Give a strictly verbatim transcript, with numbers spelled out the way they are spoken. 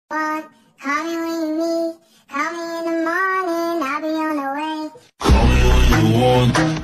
want. Call me when you need. Call me in the morning, I'll be on the way. Call me when you want.